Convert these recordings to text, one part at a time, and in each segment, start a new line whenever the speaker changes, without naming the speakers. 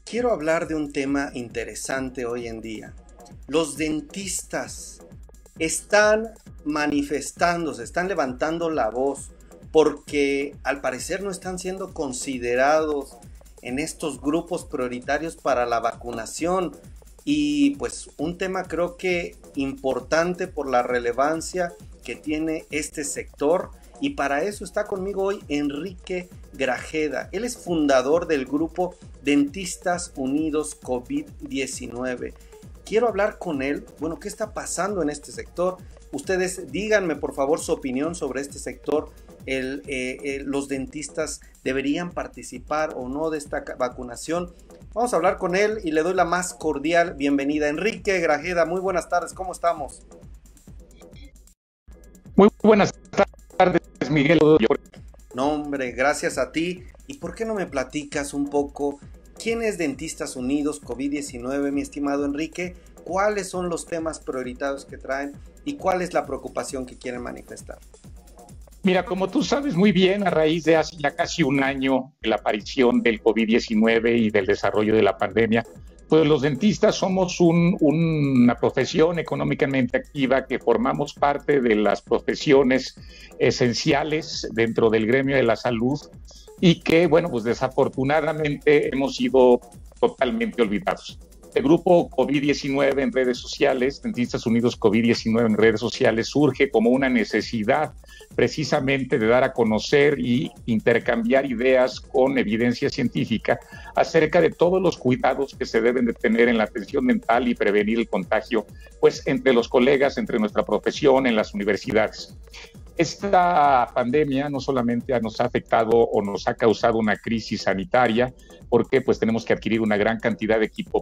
Quiero hablar de un tema interesante hoy en día. Los dentistas están manifestándose, están levantando la voz porque al parecer no están siendo considerados en estos grupos prioritarios para la vacunación. Y pues un tema creo que importante por la relevancia que tiene este sector. Y para eso está conmigo hoy Enrique Grajeda. Él es fundador del grupo Dentistas Unidos COVID-19. Quiero hablar con él, bueno, ¿qué está pasando en este sector? Ustedes díganme por favor su opinión sobre este sector. ¿Los dentistas deberían participar o no de esta vacunación? Vamos a hablar con él y le doy la más cordial bienvenida. Enrique Grajeda, muy buenas tardes, ¿cómo estamos?
Muy buenas tardes, Miguel.
No, hombre, gracias a ti. ¿Y por qué no me platicas un poco quién es Dentistas Unidos COVID-19, mi estimado Enrique? ¿Cuáles son los temas prioritarios que traen y cuál es la preocupación que quieren manifestar?
Mira, como tú sabes muy bien, a raíz de hace ya casi un año de la aparición del COVID-19 y del desarrollo de la pandemia, pues los dentistas somos una profesión económicamente activa que formamos parte de las profesiones esenciales dentro del gremio de la salud y que, bueno, pues desafortunadamente hemos sido totalmente olvidados. El grupo COVID-19 en redes sociales, Dentistas Unidos COVID-19 en redes sociales, surge como una necesidad precisamente de dar a conocer y intercambiar ideas con evidencia científica acerca de todos los cuidados que se deben de tener en la atención dental y prevenir el contagio, pues entre los colegas, entre nuestra profesión, en las universidades. Esta pandemia no solamente nos ha afectado o nos ha causado una crisis sanitaria, porque pues tenemos que adquirir una gran cantidad de equipo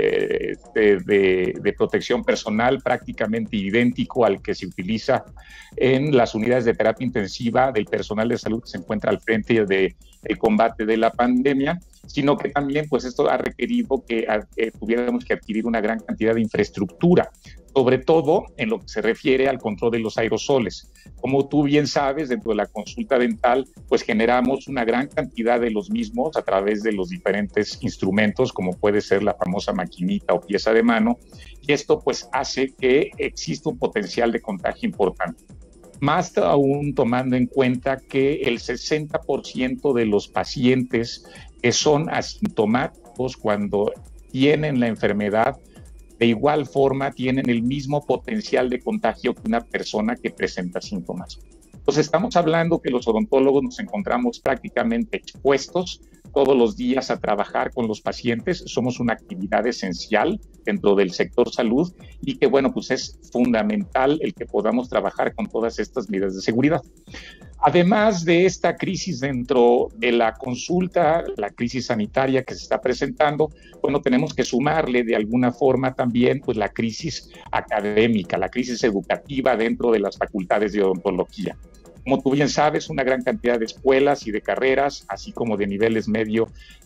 de protección personal prácticamente idéntico al que se utiliza en las unidades de terapia intensiva del personal de salud que se encuentra al frente del combate de la pandemia, sino que también pues esto ha requerido que tuviéramos que adquirir una gran cantidad de infraestructura, sobre todo en lo que se refiere al control de los aerosoles. Como tú bien sabes, dentro de la consulta dental, pues generamos una gran cantidad de los mismos a través de los diferentes instrumentos, como puede ser la famosa maquinita o pieza de mano, y esto pues hace que exista un potencial de contagio importante. Más aún tomando en cuenta que el 60% de los pacientes que son asintomáticos cuando tienen la enfermedad, de igual forma tienen el mismo potencial de contagio que una persona que presenta síntomas. Entonces estamos hablando que los odontólogos nos encontramos prácticamente expuestos todos los días a trabajar con los pacientes. Somos una actividad esencial dentro del sector salud y que, bueno, pues es fundamental el que podamos trabajar con todas estas medidas de seguridad. Además de esta crisis dentro de la consulta, la crisis sanitaria que se está presentando, bueno, tenemos que sumarle de alguna forma también pues la crisis académica, la crisis educativa dentro de las facultades de odontología. Como tú bien sabes, una gran cantidad de escuelas y de carreras, así como de niveles medio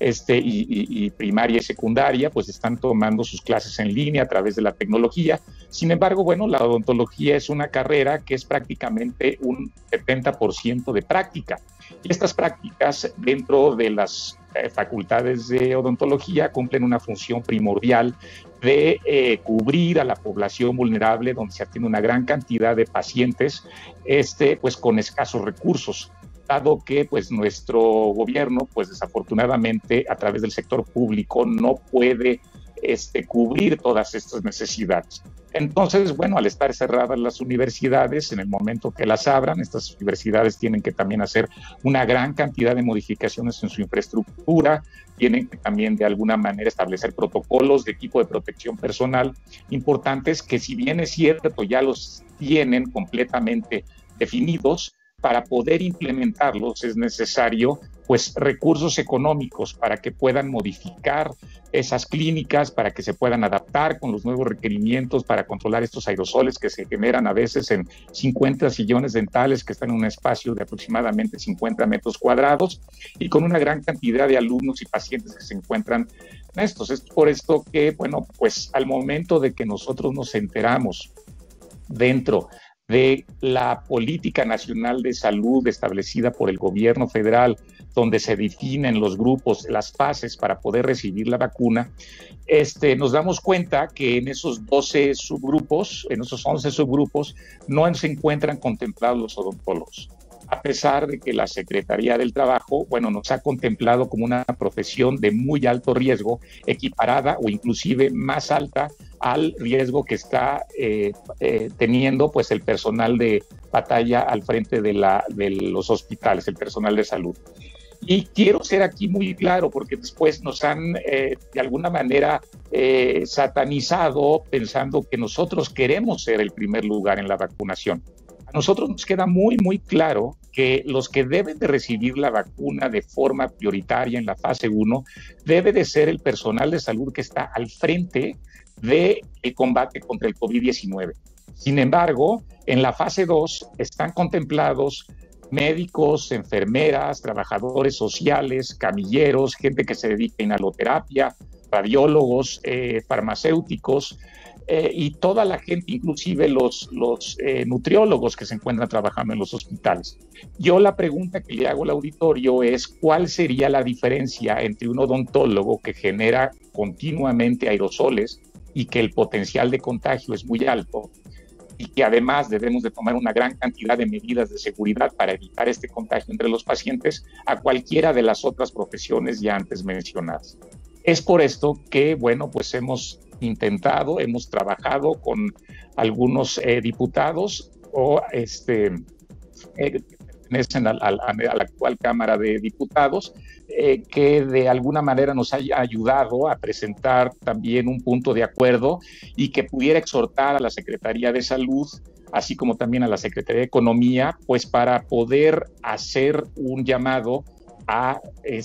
y primaria y secundaria, pues están tomando sus clases en línea a través de la tecnología. Sin embargo, bueno, la odontología es una carrera que es prácticamente un 70% de práctica. Y estas prácticas dentro de las facultades de odontología cumplen una función primordial de cubrir a la población vulnerable, donde se atiende una gran cantidad de pacientes pues con escasos recursos, dado que pues nuestro gobierno pues desafortunadamente a través del sector público no puede cubrir todas estas necesidades. Entonces, bueno, al estar cerradas las universidades, en el momento que las abran, estas universidades tienen que también hacer una gran cantidad de modificaciones en su infraestructura, tienen que también de alguna manera establecer protocolos de equipo de protección personal importantes que, si bien es cierto, ya los tienen completamente definidos. Para poder implementarlos es necesario pues recursos económicos para que puedan modificar esas clínicas, para que se puedan adaptar con los nuevos requerimientos para controlar estos aerosoles que se generan a veces en 50 sillones dentales que están en un espacio de aproximadamente 50 metros cuadrados y con una gran cantidad de alumnos y pacientes que se encuentran en estos. Es por esto que, bueno, pues al momento de que nosotros nos enteramos dentro de la política nacional de salud establecida por el gobierno federal, donde se definen los grupos, las fases para poder recibir la vacuna, nos damos cuenta que en esos 12 subgrupos, en esos 11 subgrupos, no se encuentran contemplados los odontólogos. A pesar de que la Secretaría del Trabajo, bueno, nos ha contemplado como una profesión de muy alto riesgo, equiparada o inclusive más alta al riesgo que está teniendo pues el personal de batalla al frente de los hospitales, el personal de salud. Y quiero ser aquí muy claro, porque después nos han de alguna manera satanizado pensando que nosotros queremos ser el primer lugar en la vacunación. A nosotros nos queda muy, muy claro que los que deben de recibir la vacuna de forma prioritaria en la fase 1 debe de ser el personal de salud que está al frente del combate contra el COVID-19. Sin embargo, en la fase 2 están contemplados médicos, enfermeras, trabajadores sociales, camilleros, gente que se dedica a inhaloterapia, radiólogos, farmacéuticos, y toda la gente, inclusive los nutriólogos que se encuentran trabajando en los hospitales. Yo la pregunta que le hago al auditorio es ¿cuál sería la diferencia entre un odontólogo que genera continuamente aerosoles y que el potencial de contagio es muy alto y que además debemos de tomar una gran cantidad de medidas de seguridad para evitar este contagio entre los pacientes, a cualquiera de las otras profesiones ya antes mencionadas? Es por esto que, bueno, pues hemos trabajado con algunos diputados que pertenecen a la actual Cámara de Diputados, que de alguna manera nos haya ayudado a presentar también un punto de acuerdo y que pudiera exhortar a la Secretaría de Salud, así como también a la Secretaría de Economía, pues para poder hacer un llamado a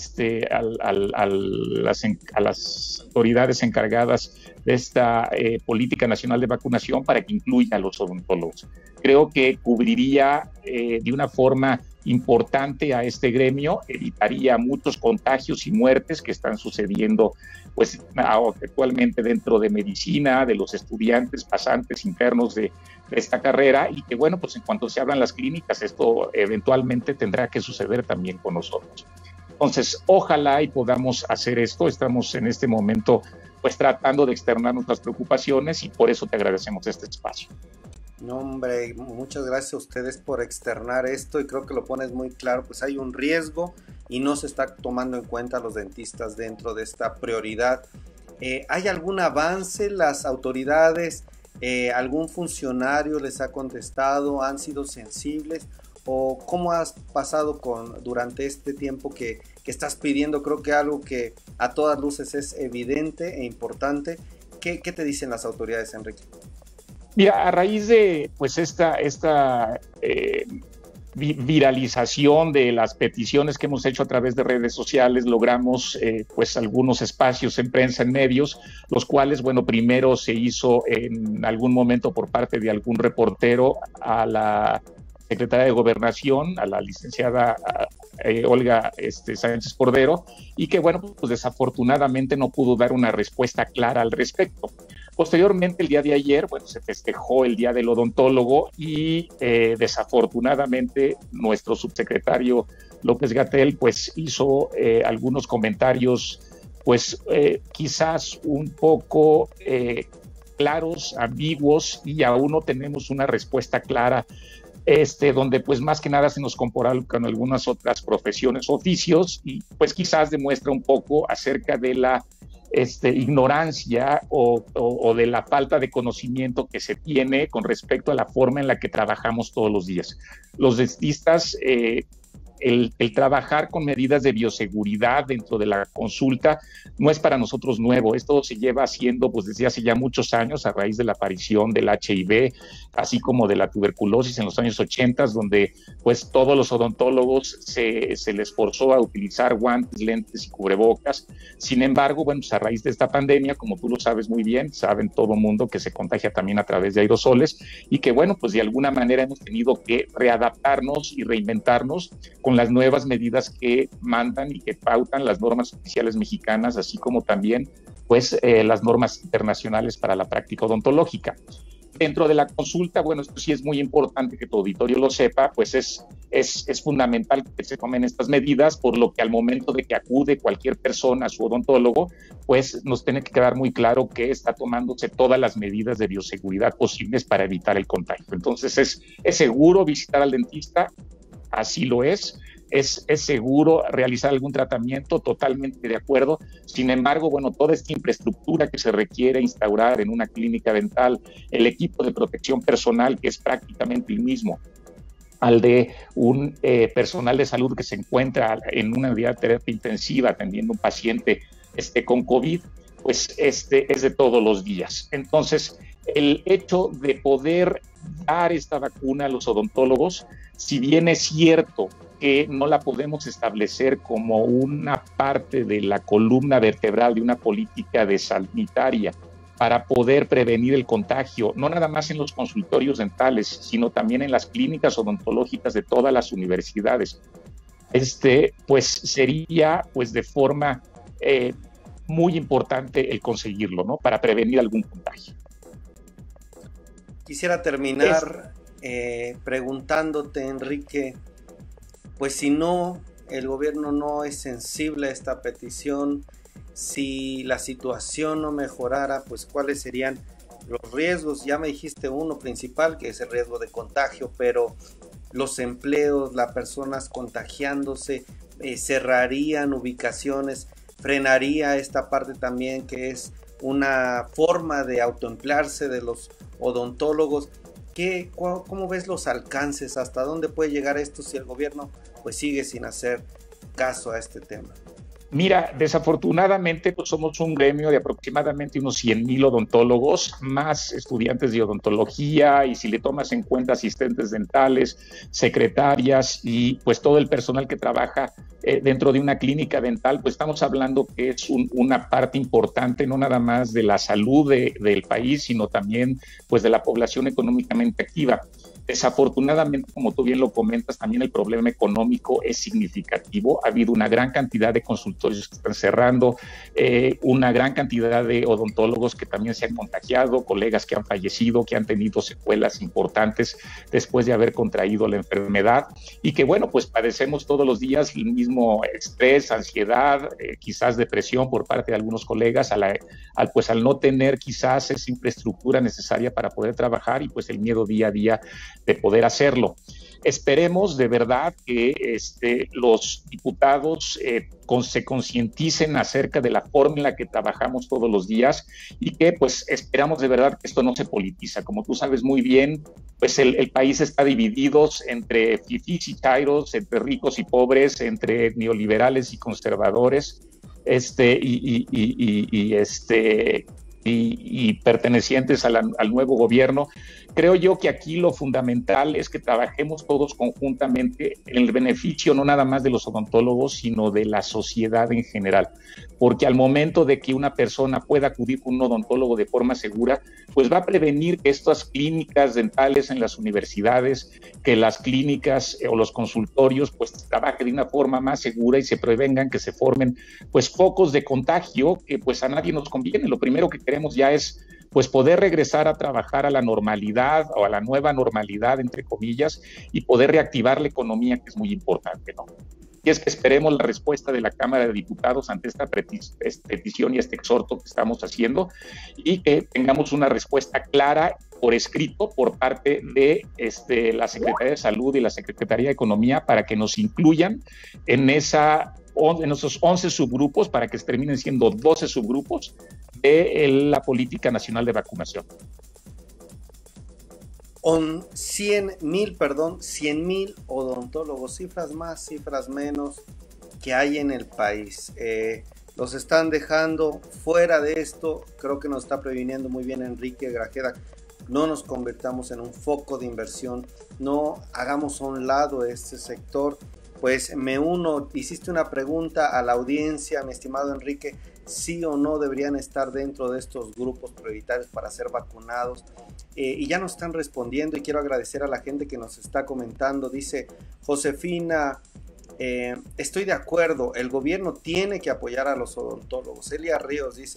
las autoridades encargadas de esta política nacional de vacunación para que incluya a los odontólogos. Creo que cubriría de una forma importante a este gremio, evitaría muchos contagios y muertes que están sucediendo pues actualmente dentro de medicina, de los estudiantes, pasantes, internos de esta carrera, y que bueno, pues en cuanto se abran las clínicas, esto eventualmente tendrá que suceder también con nosotros. Entonces, ojalá y podamos hacer esto. Estamos en este momento pues tratando de externar nuestras preocupaciones y por eso te agradecemos este espacio.
No, hombre, muchas gracias a ustedes por externar esto y creo que lo pones muy claro, pues hay un riesgo y no se está tomando en cuenta a los dentistas dentro de esta prioridad. ¿Hay algún avance? ¿Las autoridades, algún funcionario les ha contestado? ¿Han sido sensibles? ¿O cómo has pasado durante este tiempo que estás pidiendo? Creo que algo que a todas luces es evidente e importante. ¿Qué te dicen las autoridades, Enrique?
Mira, a raíz de pues esta viralización de las peticiones que hemos hecho a través de redes sociales, logramos pues algunos espacios en prensa, en medios, los cuales, bueno, primero se hizo en algún momento por parte de algún reportero a la secretaria de Gobernación, a la licenciada Olga Sánchez Cordero, y que, bueno, pues desafortunadamente no pudo dar una respuesta clara al respecto. Posteriormente, el día de ayer, bueno, se festejó el Día del Odontólogo y desafortunadamente nuestro subsecretario López-Gatell pues hizo algunos comentarios pues quizás un poco claros, ambiguos, y aún no tenemos una respuesta clara donde pues más que nada se nos compara con algunas otras profesiones o oficios y pues quizás demuestra un poco acerca de la ignorancia o de la falta de conocimiento que se tiene con respecto a la forma en la que trabajamos todos los días. Los dentistas, el trabajar con medidas de bioseguridad dentro de la consulta no es para nosotros nuevo. Esto se lleva haciendo pues desde hace ya muchos años a raíz de la aparición del HIV, así como de la tuberculosis en los años 80, donde pues todos los odontólogos se les forzó a utilizar guantes, lentes y cubrebocas. Sin embargo, bueno, pues a raíz de esta pandemia, como tú lo sabes muy bien, saben todo el mundo que se contagia también a través de aerosoles y que bueno, pues de alguna manera hemos tenido que readaptarnos y reinventarnos con las nuevas medidas que mandan y que pautan las normas oficiales mexicanas, así como también pues las normas internacionales para la práctica odontológica. Dentro de la consulta, bueno, esto sí es muy importante que tu auditorio lo sepa, pues es fundamental que se tomen estas medidas, por lo que al momento de que acude cualquier persona a su odontólogo, pues nos tiene que quedar muy claro que está tomándose todas las medidas de bioseguridad posibles para evitar el contagio. Entonces es seguro visitar al dentista, así lo es. Es seguro realizar algún tratamiento, totalmente de acuerdo. Sin embargo, bueno, toda esta infraestructura que se requiere instaurar en una clínica dental, el equipo de protección personal, que es prácticamente el mismo al de un personal de salud que se encuentra en una unidad de terapia intensiva atendiendo a un paciente con COVID, pues es de todos los días. Entonces, el hecho de poder dar esta vacuna a los odontólogos, si bien es cierto que no la podemos establecer como una parte de la columna vertebral de una política de sanitaria para poder prevenir el contagio, no nada más en los consultorios dentales, sino también en las clínicas odontológicas de todas las universidades, pues sería pues de forma muy importante el conseguirlo, ¿no? Para prevenir algún contagio.
Quisiera terminar preguntándote, Enrique, pues si no, el gobierno no es sensible a esta petición, si la situación no mejorara, pues cuáles serían los riesgos. Ya me dijiste uno principal, que es el riesgo de contagio, pero los empleos, las personas contagiándose, cerrarían ubicaciones, frenaría esta parte también que es una forma de autoemplearse de los odontólogos. ¿Cómo ves los alcances? ¿Hasta dónde puede llegar esto si el gobierno pues sigue sin hacer caso a este tema?
Mira, desafortunadamente pues somos un gremio de aproximadamente unos 100,000 odontólogos, más estudiantes de odontología, y si le tomas en cuenta asistentes dentales, secretarias y pues todo el personal que trabaja dentro de una clínica dental, pues estamos hablando que es una parte importante, no nada más de la salud del país, sino también pues de la población económicamente activa. Desafortunadamente, como tú bien lo comentas, también el problema económico es significativo. Ha habido una gran cantidad de consultorios que están cerrando, una gran cantidad de odontólogos que también se han contagiado, colegas que han fallecido, que han tenido secuelas importantes después de haber contraído la enfermedad y que, bueno, pues padecemos todos los días el mismo estrés, ansiedad, quizás depresión por parte de algunos colegas al no tener quizás esa infraestructura necesaria para poder trabajar y pues el miedo día a día de poder hacerlo. Esperemos de verdad que los diputados se concienticen acerca de la forma en la que trabajamos todos los días y que pues esperamos de verdad que esto no se politiza. Como tú sabes muy bien, pues el país está dividido entre fifís y chairos, entre ricos y pobres, entre neoliberales y conservadores, y pertenecientes al nuevo gobierno. Creo yo que aquí lo fundamental es que trabajemos todos conjuntamente en el beneficio no nada más de los odontólogos, sino de la sociedad en general, porque al momento de que una persona pueda acudir con un odontólogo de forma segura, pues va a prevenir que estas clínicas dentales en las universidades, que las clínicas o los consultorios pues trabajen de una forma más segura y se prevengan que se formen pues focos de contagio que pues a nadie nos conviene. Lo primero que queremos ya es pues poder regresar a trabajar a la normalidad o a la nueva normalidad, entre comillas, y poder reactivar la economía, que es muy importante, ¿no? Y es que esperemos la respuesta de la Cámara de Diputados ante esta petición y este exhorto que estamos haciendo y que tengamos una respuesta clara por escrito por parte de la Secretaría de Salud y la Secretaría de Economía para que nos incluyan en esos 11 subgrupos, para que terminen siendo 12 subgrupos de la Política Nacional de Vacunación.
100,000 odontólogos, cifras más, cifras menos que hay en el país. Los están dejando fuera de esto. Creo que nos está previniendo muy bien Enrique Grajeda. No nos convirtamos en un foco de inversión, no hagamos a un lado este sector. Pues me uno, hiciste una pregunta a la audiencia, mi estimado Enrique, sí o no deberían estar dentro de estos grupos prioritarios para ser vacunados, y ya nos están respondiendo y quiero agradecer a la gente que nos está comentando. Dice Josefina, estoy de acuerdo, el gobierno tiene que apoyar a los odontólogos. Elia Ríos dice,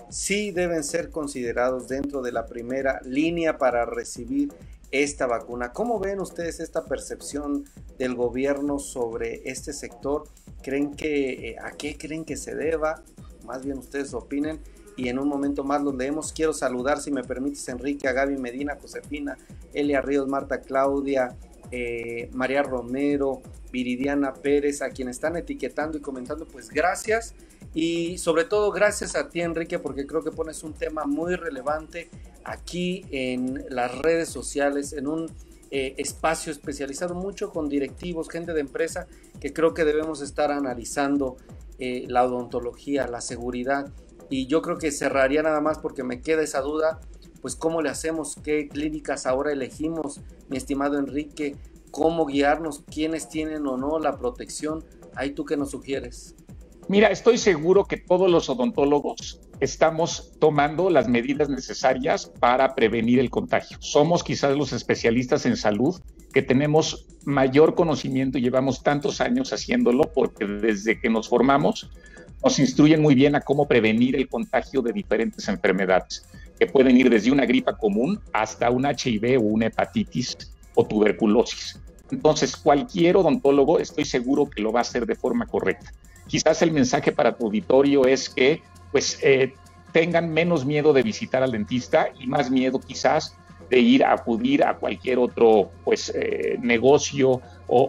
sí deben ser considerados dentro de la primera línea para recibir esta vacuna. ¿Cómo ven ustedes esta percepción del gobierno sobre este sector? ¿Creen que a qué creen que se deba? Más bien ustedes opinen y en un momento más los leemos. Quiero saludar, si me permites, Enrique, a Gaby Medina, Josefina, Elia Ríos, Marta Claudia, María Romero, Viridiana Pérez, a quienes están etiquetando y comentando, pues gracias. Y sobre todo gracias a ti, Enrique, porque creo que pones un tema muy relevante aquí en las redes sociales, en un espacio especializado mucho con directivos, gente de empresa, que creo que debemos estar analizando la odontología, la seguridad. Y yo creo que cerraría nada más porque me queda esa duda, pues cómo le hacemos, qué clínicas ahora elegimos, mi estimado Enrique, cómo guiarnos, quiénes tienen o no la protección. Ahí tú qué nos sugieres.
Mira, estoy seguro que todos los odontólogos estamos tomando las medidas necesarias para prevenir el contagio. Somos quizás los especialistas en salud que tenemos mayor conocimiento y llevamos tantos años haciéndolo, porque desde que nos formamos nos instruyen muy bien a cómo prevenir el contagio de diferentes enfermedades, que pueden ir desde una gripa común hasta un HIV o una hepatitis o tuberculosis. Entonces, cualquier odontólogo estoy seguro que lo va a hacer de forma correcta. Quizás el mensaje para tu auditorio es que tengan menos miedo de visitar al dentista y más miedo quizás de ir a acudir a cualquier otro negocio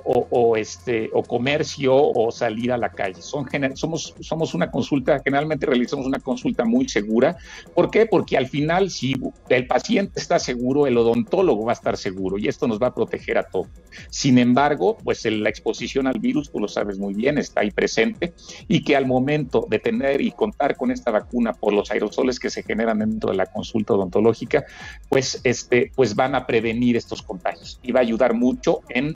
o comercio o salir a la calle. Somos una consulta, generalmente realizamos una consulta muy segura. ¿Por qué? Porque al final, si el paciente está seguro, el odontólogo va a estar seguro y esto nos va a proteger a todos. Sin embargo, pues la exposición al virus, tú lo sabes muy bien, está ahí presente, y que al momento de tener y contar con esta vacuna por los aerosoles que se generan dentro de la consulta odontológica, pues van a prevenir estos contagios y va a ayudar mucho en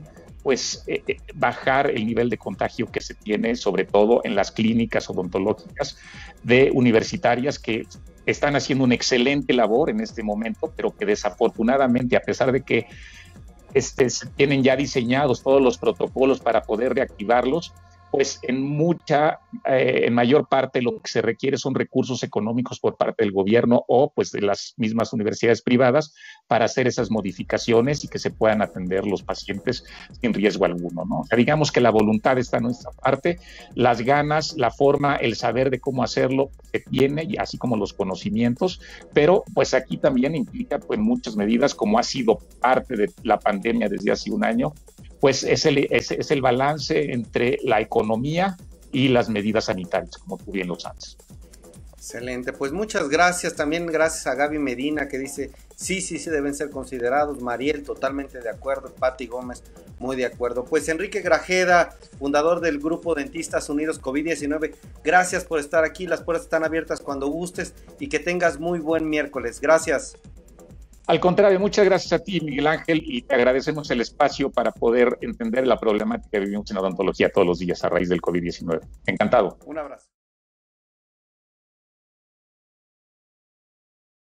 bajar el nivel de contagio que se tiene, sobre todo en las clínicas odontológicas de universitarias que están haciendo una excelente labor en este momento, pero que desafortunadamente, a pesar de que se tienen ya diseñados todos los protocolos para poder reactivarlos, pues en mayor parte lo que se requiere son recursos económicos por parte del gobierno o pues de las mismas universidades privadas para hacer esas modificaciones y que se puedan atender los pacientes sin riesgo alguno, ¿no? O sea, digamos que la voluntad está en nuestra parte, las ganas, la forma, el saber de cómo hacerlo se tiene, y así como los conocimientos, pero pues aquí también implica pues muchas medidas, como ha sido parte de la pandemia desde hace un año, pues es el balance entre la economía y las medidas sanitarias, como tú bien lo sabes.
Excelente, pues muchas gracias, también gracias a Gaby Medina que dice, sí deben ser considerados, Mariel totalmente de acuerdo, Pati Gómez muy de acuerdo. Pues Enrique Grajeda, fundador del grupo Dentistas Unidos COVID-19, gracias por estar aquí, las puertas están abiertas cuando gustes y que tengas muy buen miércoles, gracias.
Al contrario, muchas gracias a ti, Miguel Ángel, y te agradecemos el espacio para poder entender la problemática que vivimos en odontología todos los días a raíz del COVID-19. Encantado.
Un abrazo.